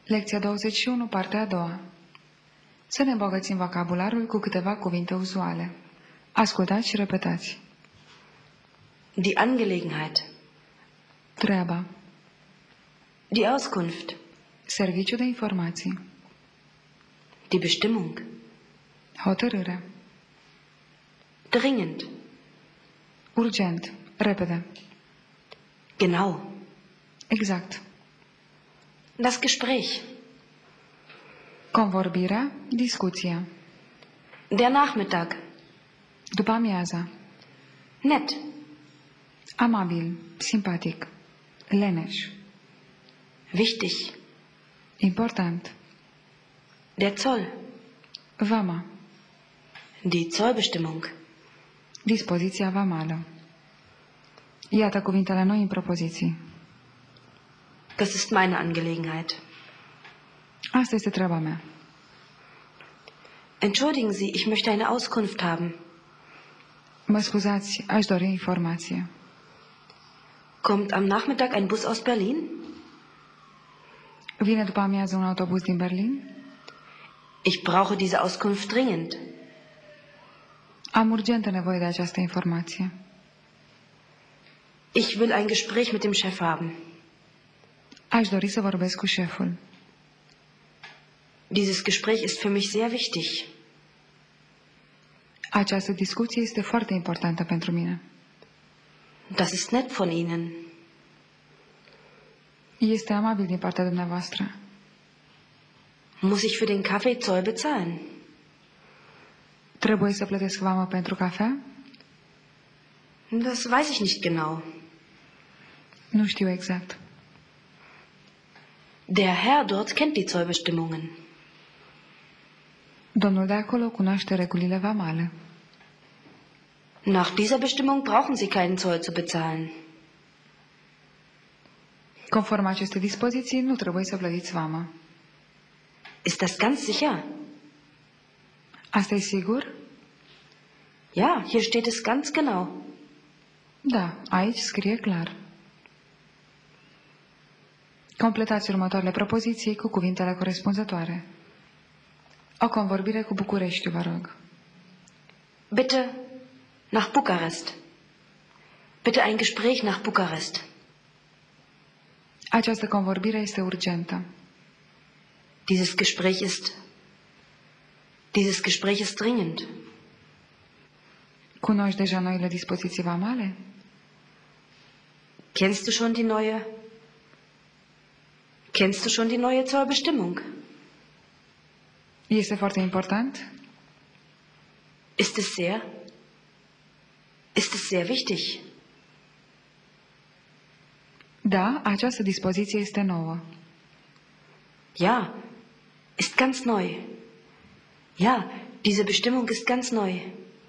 Lecția 21, partea a doua. Să ne îmbogățim vocabularul cu câteva cuvinte uzuale. Ascultați și repetați. Die Angelegenheit. Treaba. Die Auskunft. Serviciu de informații. Die Bestimmung. Hotărâre. Dringend. Urgent. Repede. Genau. Exact. Das Gespräch. Convorbirea, discuția. Der Nachmittag. După amiaza. Nett. Amabil, simpatic. Leneș. Wichtig. Important. Der Zoll. Vama. Die Zollbestimmung. Dispoziția vamală. Iată cuvintele noi în propoziții. Das ist meine Angelegenheit. Asta este treaba mea. Entschuldigen Sie, ich möchte eine Auskunft haben. Mă scuzați, aș dori informație. Kommt am Nachmittag ein Bus aus Berlin? Vine după amiază un autobuz din Berlin? Ich brauche diese Auskunft dringend. Am urgentă nevoie de această informație. Ich will ein Gespräch mit dem Chef haben. Aș dori să vorbesc cu șeful. Dieses Gespräch ist für mich sehr wichtig. Această discuție este foarte importantă pentru mine. Das ist nett von Ihnen. Este amabil din partea dumneavoastră. Muss ich für den Kaffee Zoll bezahlen? Trebuie să plătesc vamă pentru cafea? Das weiß ich nicht genau. Nu știu exact. Der Herr dort kennt die Zollbestimmungen. Domnul de acolo cunoaște regulile vamale. Nach dieser Bestimmung brauchen Sie keinen Zoll zu bezahlen. Conform acestei dispoziții, nu trebuie să plătiți vamă. Ist das ganz sicher? Asta e sigur? Ja, hier steht es ganz genau. Da, aici scrie clar. Completați următoarele propoziții cu cuvintele corespunzătoare. O convorbire cu București, vă rog. Bitte nach Bukarest. Bitte ein Gespräch nach Bukarest. Această convorbire este urgentă. Dieses Gespräch ist dringend. Cunoști deja noile dispoziții vamale? Kennst du schon die neue Zollbestimmung? Este foarte important? Ist es sehr wichtig? Da, această dispoziție este nouă. Ja, ist ganz neu. Ja, diese Bestimmung ist ganz neu.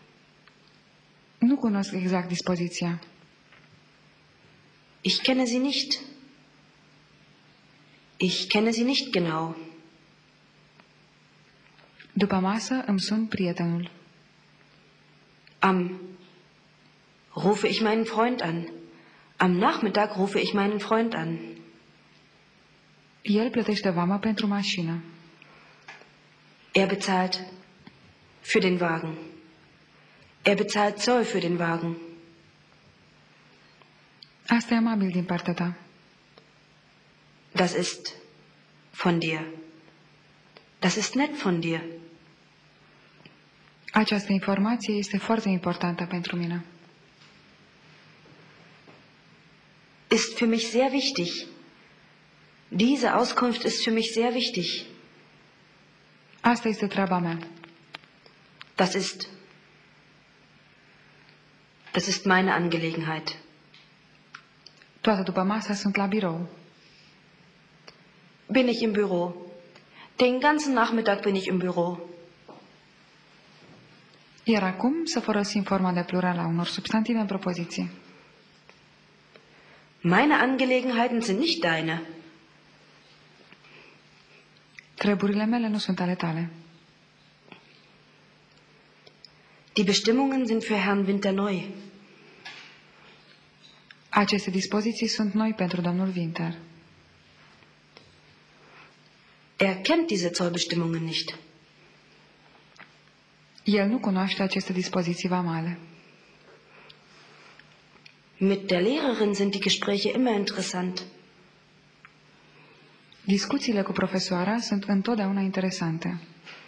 Nu cunosc exact dispoziția. Ich kenne sie nicht. Ich kenne sie nicht genau. După masă îmi sun prietenul. Rufe ich meinen Freund an. Am Nachmittag rufe ich meinen Freund an. El plătește vamă pentru mașină. Er bezahlt für den Wagen. Er bezahlt Zoll für den Wagen. Asta e amabil din partea ta. Das ist von dir. Das ist nett von dir. Această informație este foarte importantă pentru mine. Ist für mich sehr wichtig. Diese Auskunft ist für mich sehr wichtig. Asta este treaba mea. Das ist meine Angelegenheit. Toată după masa sunt la birou. Bin ich im Büro. Den ganzen Nachmittag bin ich im Büro. Iar acum să folosim forma de plural a unor substantive în propoziție. Meine Angelegenheiten sind nicht deine. Treburile mele nu sunt ale tale. Die Bestimmungen sind für Herrn Winter neu. Aceste dispoziții sunt noi pentru domnul Winter. Er kennt diese Zollbestimmungen nicht. El nu cunoaște aceste dispoziții vamale. Mit der Lehrerin sind die Gespräche immer interessant. Discuțiile cu profesoara sunt întotdeauna interesante.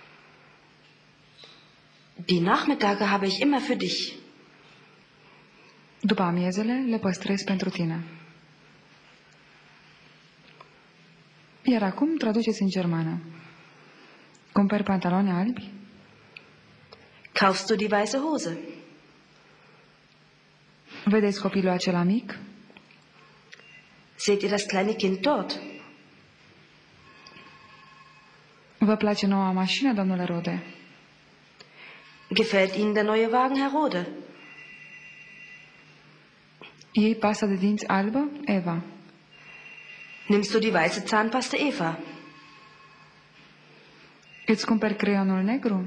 Die Nachmittage habe ich immer für dich. După amiezele le păstrez pentru tine. Iar acum traduceți în germană. Cumperi pantaloni albi? Kaufst du die weiße Hose? Vedeți copilul acela mic? Seht ihr das kleine Kind dort? Vă place noua mașină, domnule Rode? Gefällt Ihnen der neue Wagen, Herr Rode? Iei pasta de dinți albă, Eva? Nimmst du die weiße Zahnpasta, Eva? Îți cumperi creionul negru?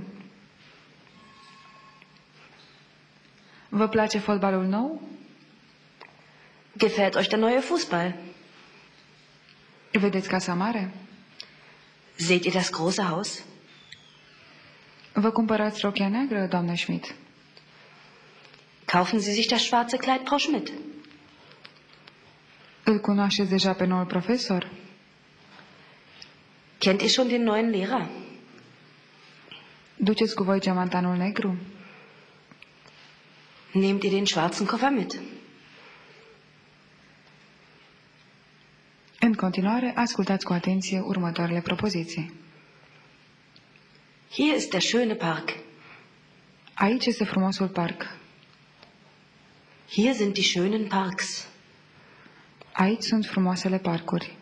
Vă place fotbalul nou? Gefällt euch der neue Fußball? Vedeți casa mare? Seht ihr das große Haus? Vă cumpărați rochia neagră, doamnă Schmidt? Kaufen Sie sich das schwarze Kleid, Frau Schmidt? Îl cunoașteți deja pe noul profesor? Kennt ihr schon den neuen Lehrer? Duceți cu voi geamantanul negru? Nehmt ihr den schwarzen Koffer mit? În continuare, ascultați cu atenție următoarele propoziții. Hier ist der schöne Park. Aici este frumosul parc. Hier sind die schönen Parks. Aici sunt frumoasele parcuri.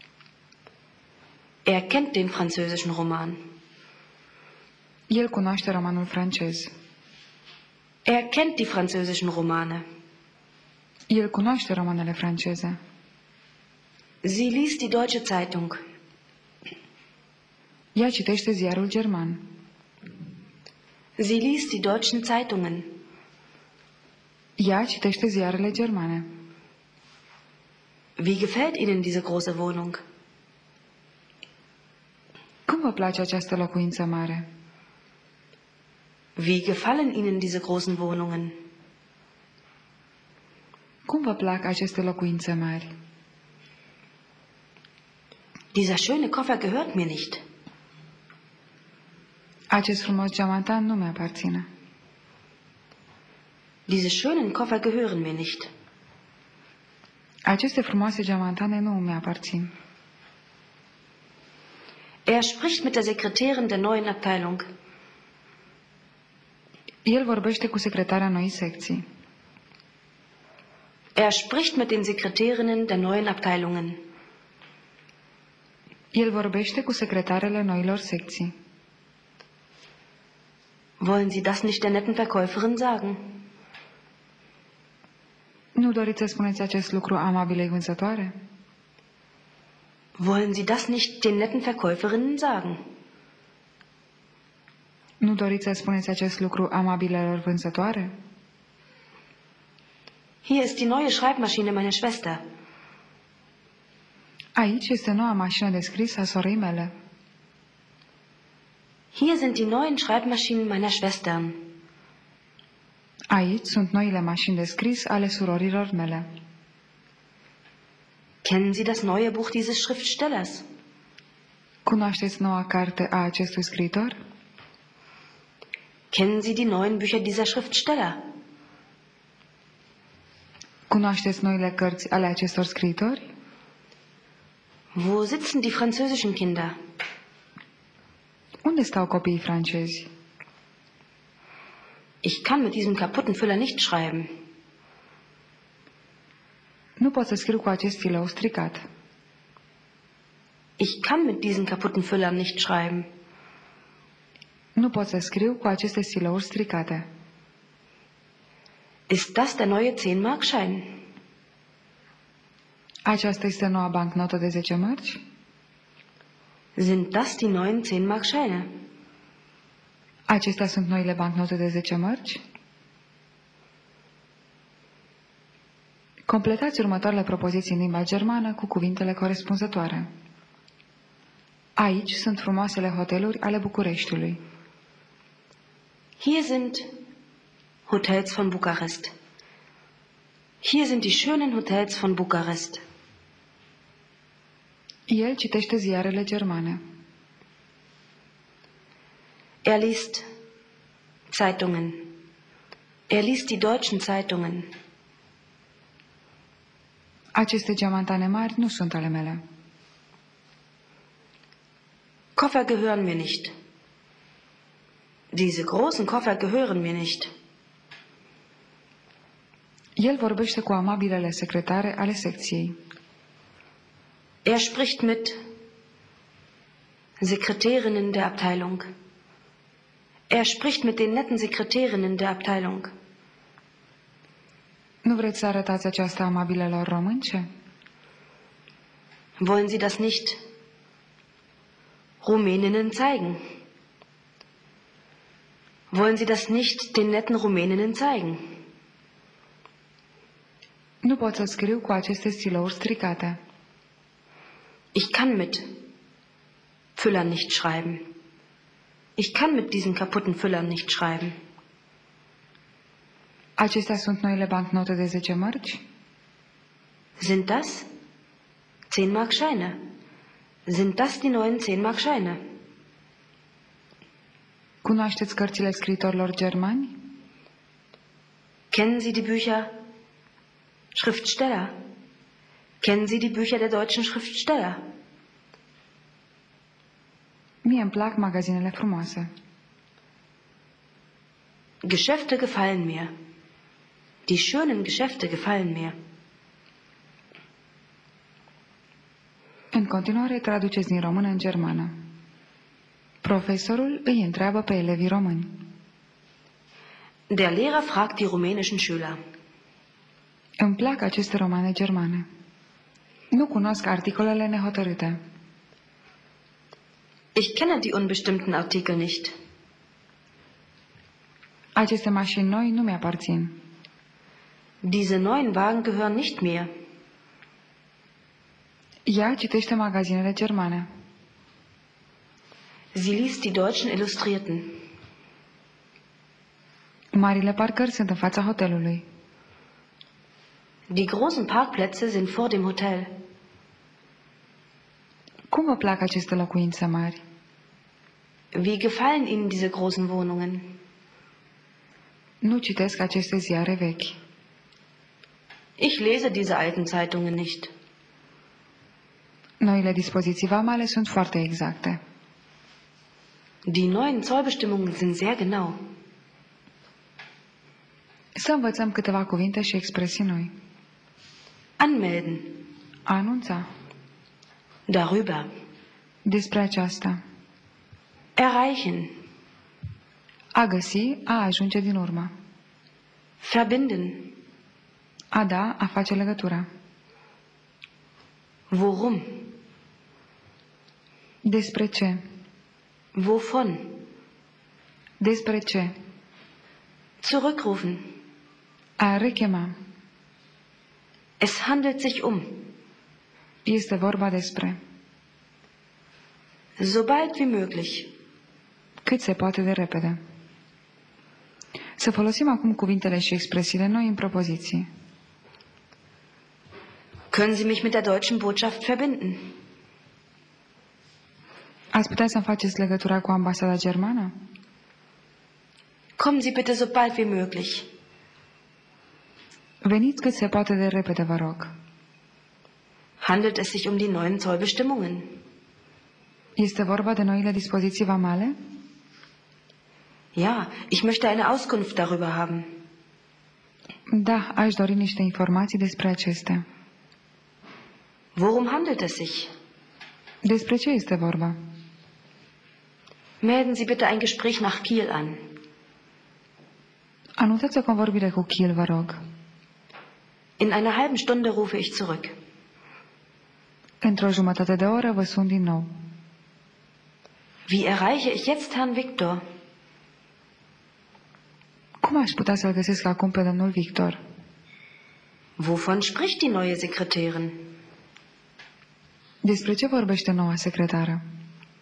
Er kennt den französischen Roman. El cunoaște romanul francez. Er kennt die französischen Romane. El cunoaște romanele franceze. Sie liest die Deutsche Zeitung. Ea citește ziarul german. Sie liest die deutschen Zeitungen. Ea citește ziarele germane. Wie gefällt Ihnen diese große Wohnung? Cum vă place această locuință mare? Wie gefallen Ihnen diese großen Wohnungen? Cum vă plac aceste locuințe mari? Dieser schöne Koffer gehört mir nicht. Acest frumos geamantan nu mi-aparține. Diese schönen Koffer gehören mir nicht. Aceste frumoase geamantane nu mi-aparțin. Er spricht mit der Sekretärin der neuen Abteilung. El vorbește cu secretarea noii secții. Er spricht mit den Sekretärinnen der neuen Abteilungen. El vorbește cu secretarele noilor secții. Wollen Sie das nicht der netten Verkäuferin sagen? Nu doriți să spuneți acest lucru amabilei vânzătoare? Wollen Sie das nicht den netten Verkäuferinnen sagen? Nu doriți să spuneți acest lucru amabilelor vânzătoare? Hier ist die neue Schreibmaschine meiner Schwester. Aici este noua mașină de scris a sorei mele. Hier sind die neuen Schreibmaschinen meiner Schwestern. Aici sunt noile mașini de scris ale surorilor mele. Kennen Sie das neue Buch dieses Schriftstellers? Cunoașteți noua carte a acestui scriitor? Kennen Sie die neuen Bücher dieser Schriftsteller? Cunoașteți noile cărți ale acestor scriitori? Wo sitzen die französischen Kinder? Unde stau copiii francezi? Ich kann mit diesem kaputten Füller nicht schreiben. Nu pot să scriu cu acest stilou stricat. Ich kann mit diesen kaputten Füllern nicht schreiben. Nu pot să scriu cu aceste stilouri stricate. Ist das der neue 10-Mark-Schein? Aceasta este noua bancnotă de 10 mărci? Sind das die neuen 10-Mark-Scheine? Acestea sunt noile bancnote de 10 mărci? Completați următoarele propoziții în limba germană cu cuvintele corespunzătoare. Aici sunt frumoasele hoteluri ale Bucureștiului. Hier sind Hotels von Bukarest. Hier sind die schönen Hotels von Bukarest. El citește ziarele germane. Er liest Zeitungen. Er liest die deutschen Zeitungen. Aceste geamantane mari nu sunt ale mele. Koffer gehören mir nicht. Diese großen Koffer gehören mir nicht. El vorbește cu amabilele secretare ale secției. Er spricht mit Sekretärinnen der Abteilung. Er spricht mit den netten Sekretärinnen der Abteilung. Nu vreți să arătați aceasta amabilelor românce? Wollen Sie das nicht Rumäninnen zeigen? Wollen Sie das nicht den netten Rumäninnen zeigen? Nu pot să scriu cu aceste stilouri stricate. Ich kann mit Füllern nicht schreiben. Ich kann mit diesen kaputten Füllern nicht schreiben. Acestea sunt noile bancnote de 10 mărci? Sind das 10 Mark Scheine? Sind das die neuen 10 Mark Scheine? Cunoașteți cărțile scriitorilor germani? Kennen Sie die Bücher Schriftsteller? Kennen Sie die Bücher der deutschen Schriftsteller? Mie îmi plac magazinele frumoase. Geschäfte gefallen mir. Die schönen Geschäfte gefallen mir. În continuare traduceți din română în germană. Profesorul îi întreabă pe elevii români. Der Lehrer fragt die rumänischen Schüler. Îmi plac aceste romane germane. Nu cunosc articolele nehotărâte. Ich kenne die unbestimmten Artikel nicht. Aceste mașini noi nu mi-aparțin. Diese neuen Wagen gehören nicht mir. Ea citește magazinele germane. Sie liest die deutschen Illustrierten. Marile parcări sunt în fața hotelului. Die großen Parkplätze sind vor dem Hotel. Cum vă plac aceste locuințe mari? Wie gefallen Ihnen diese großen Wohnungen? Nu citesc aceste ziare vechi. Ich lese diese alten Zeitungen nicht. Noile dispoziții vamale sunt foarte exacte. Die neuen Zollbestimmungen sind sehr genau. Să învățăm câteva cuvinte și expresii noi. Anmelden. A anunța. Darüber. Despre aceasta. Erreichen. A găsi, a ajunge din urmă. Verbinden. A da, a face legătura. Worum? Despre ce? Wovon? Despre ce? Zurückrufen. A rechema. Es handelt sich um. Este vorba despre. Sobald wie möglich. Cât se poate de repede. Să folosim acum cuvintele și expresiile noi în propoziții. Können Sie mich mit der deutschen Botschaft verbinden? Ați putea să-mi faceți legătura cu ambasada germană? Kommen Sie bitte sobald wie möglich. Veniți cât se poate de repede, vă rog. Handelt es sich um die neuen Zollbestimmungen? Este vorba de noile dispoziții vamale? Ja, ich möchte eine Auskunft darüber haben. Da, aș dori niște informații despre acestea. Worum handelt es sich? Despre ce este vorba? Melden Sie bitte ein Gespräch nach Kiel an. Anunțați o convorbire cu Kiel, vă rog. In einer halben Stunde rufe ich zurück. Într-o jumătate de oră vă sun din nou. Wie erreiche ich jetzt Herrn Victor? Cum aș putea să-l găsesc acum pe domnul Victor? Wovon spricht die neue Sekretärin? Despre ce vorbește noua secretară?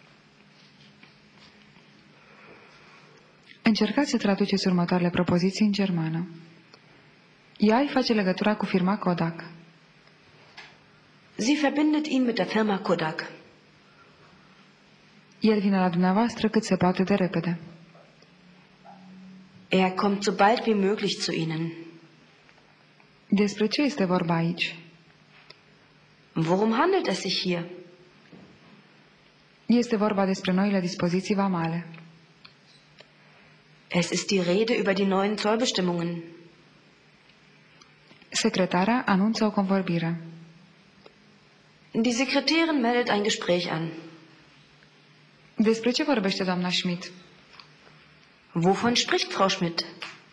Încercați să traduceți următoarele propoziții în germană. Ea îi face legătura cu firma Kodak. Sie verbindet ihn mit der Firma Kodak. El vine la dumneavoastră cât se poate de repede. Er kommt so bald wie möglich zu Ihnen. Despre ce este vorba aici? Worum handelt es sich hier? Este vorba despre noile dispoziții vamale. Es ist die Rede über die neuen Zollbestimmungen. Secretara anunță o convorbire. Die Sekretärin meldet ein Gespräch an. Despre ce vorbește doamna Schmidt? Wovon spricht Frau Schmidt?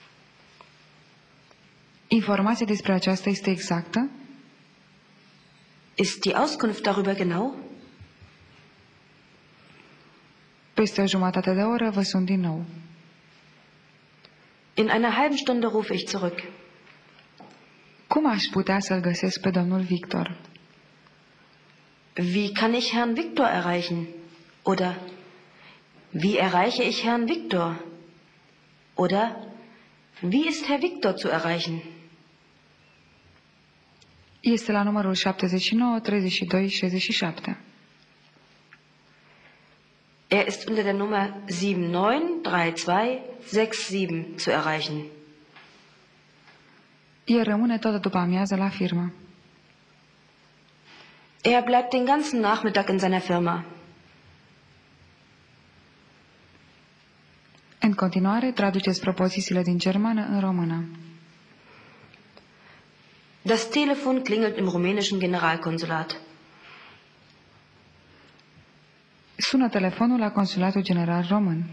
Informația despre aceasta este exactă? Ist die Auskunft darüber genau? Peste o jumătate de oră vă sun din nou. In einer halben Stunde rufe ich zurück. Cum aș putea să-l găsesc pe domnul Victor? Wie kann ich Herrn Victor erreichen? Oder wie erreiche ich Herrn Victor? Oder wie ist Herr Victor zu erreichen? Este la numărul 79 32 67. Er ist unter der Nummer 793267 zu erreichen. El rămâne toată după amiază la firmă. Er bleibt den ganzen Nachmittag in seiner Firma. În continuare, traduceți propozițiile din germană în română. Das Telefon klingelt im rumänischen Generalkonsulat. Sună telefonul la Consulatul General Român.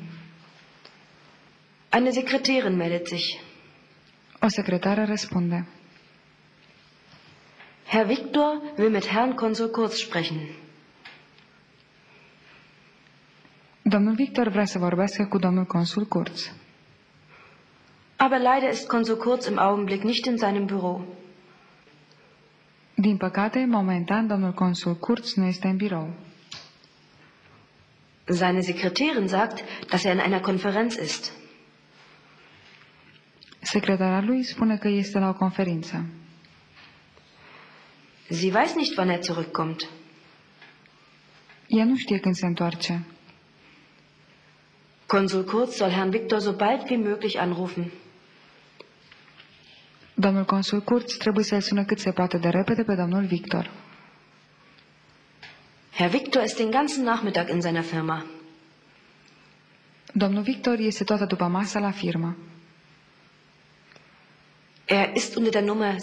Eine Sekretärin meldet sich. O secretară răspunde. Herr Victor will mit Herrn Konsul Kurz sprechen. Domnul Victor vrea să vorbească cu domnul consul Kurz. Aber leider ist Konsul Kurz im Augenblick nicht in seinem Büro. Din păcate, momentan, domnul consul Kurz nu este în birou. Seine Sekretärin sagt, dass er in einer Konferenz ist. Secretara lui spune că este la o conferință. Sie weiß nicht, wann er zurückkommt. Ea nu știe când se întoarce. Konsul Kurz soll Herrn Victor so bald wie möglich anrufen. Domnul consul Kurz trebuie să-l sună cât se poate de repede pe domnul Victor. Herr Victor ist den ganzen Nachmittag in seiner Firma. Domnul Victor este toată după masa la firmă. Er ist unter der Nummer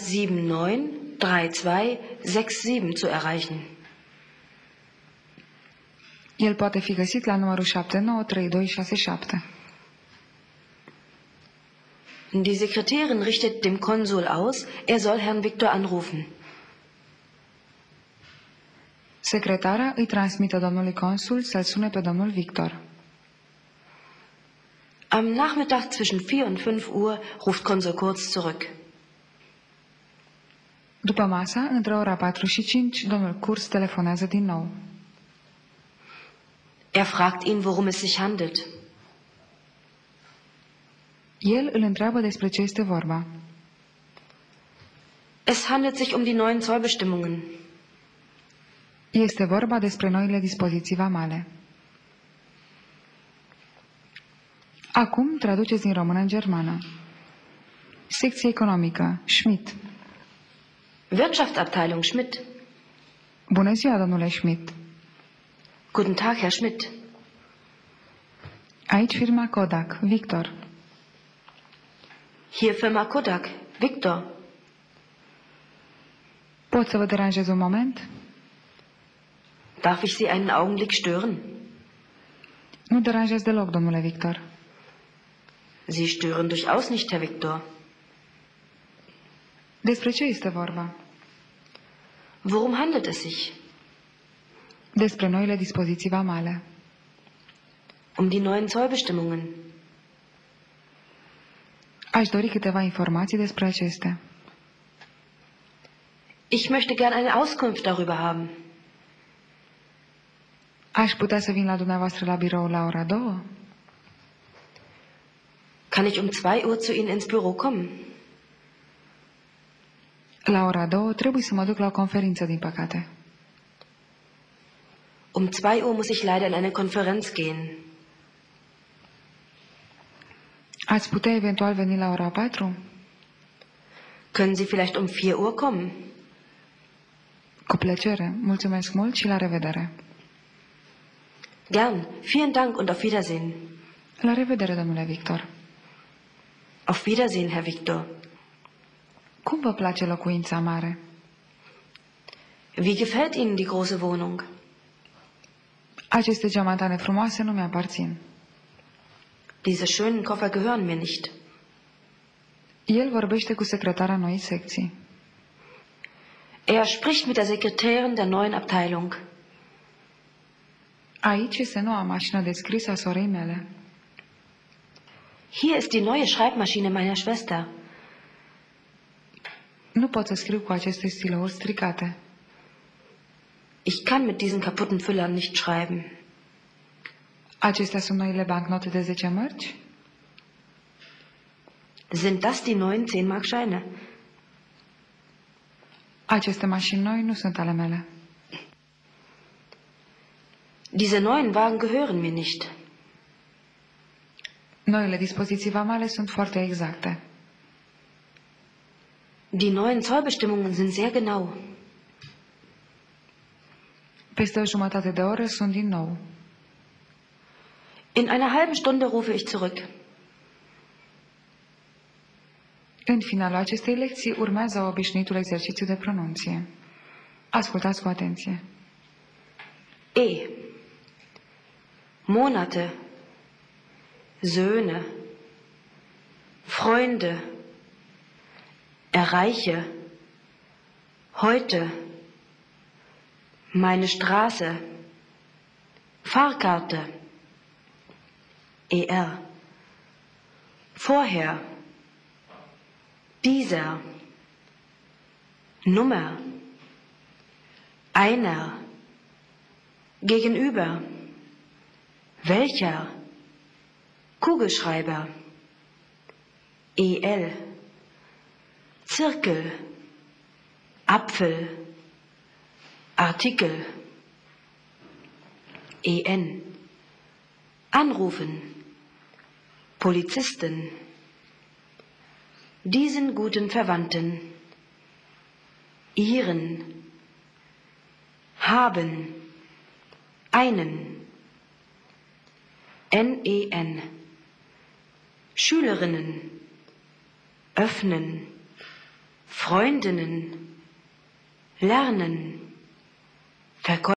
793267 zu erreichen. El poate fi găsit la numărul 793267. Die Sekretärin richtet dem Konsul aus, er soll Herrn Victor anrufen. Secretara îi transmite domnului consul să-l sune pe domnul Victor. Am Nachmittag zwischen 4 und 5 Uhr ruft Konsul Kurz zurück. După masa, între ora 4 și 5, domnul Kurz telefonează din nou. Er fragt ihn, worum es sich handelt. El îl întreabă despre ce este vorba. Es handelt sich um die neuen Zollbestimmungen. Este vorba despre noile dispoziții vamale. Acum traduceți din română în germană. Secție economică, Schmidt. Wirtschaftsabteilung Schmidt. Bună ziua, domnule Schmidt. Guten Tag, Herr Schmidt. Aici firma Kodak, Victor. Hier Firma Kodak, Victor. Pot să vă deranjez un moment? Darf ich Sie einen Augenblick stören? Nu deranjez deloc, domnule Victor. Sie stören durchaus nicht, Herr Victor. Despre ce este vorba? Worum handelt es sich? Despre noile dispoziții vamale. Um die neuen Zollbestimmungen. Aș dori câteva informații despre acestea. Ich möchte gern eine Auskunft darüber haben. Aș putea să vin la dumneavoastră la birou la ora 2? Kann ich um 2 Uhr zu Ihnen ins Büro kommen? La ora 2 trebuie să mă duc la o conferință, din păcate. Um 2 Uhr muss ich leider in eine Konferenz gehen. Ați putea eventual veni la ora 4? Können Sie vielleicht um 4 Uhr kommen? Cu plăcere. Mulțumesc mult și la revedere. Gern. Vielen Dank und auf Wiedersehen. La revedere, domnule Victor. Auf Wiedersehen, Herr Victor. Cum vă place locuința mare? Wie gefällt Ihnen die große Wohnung? Aceste geamantane frumoase nu mi-aparțin. Diese schönen Koffer gehören mir nicht. El vorbește cu secretara noii secții. Er spricht mit der Sekretärin der neuen Abteilung. Aici este noua mașină de scris a sorei mele. Hier ist die neue Schreibmaschine meiner Schwester. Nu pot să scriu cu aceste stilouri stricate. Ich kann mit diesen kaputten Füllern nicht schreiben. Acestea sunt noile bancnote de 10 mărci? Sind das die neuen 10-Mark-Scheine? Aceste mașini noi nu sunt ale mele. Diese neuen Wagen gehören mir nicht. Noile dispoziții vamale sunt foarte exacte. Die neuen Zollbestimmungen sind sehr genau. Peste o jumătate de oră sunt din nou. In einer halben Stunde rufe ich zurück. În finalul acestei lecții urmează obișnuitul exercițiu de pronunție. Ascultați cu atenție. E. Monate. Söhne. Freunde. Erreiche. Heute. Meine Straße. Fahrkarte. ER. Vorher. Dieser. Nummer. Einer. Gegenüber. Welcher? Kugelschreiber. EL. Zirkel. Apfel. Artikel. EN. Anrufen. Polizisten. Diesen guten Verwandten. Ihren. Haben. Einen. NEN. Schülerinnen. Öffnen. Freundinnen. Lernen. Verkäufer.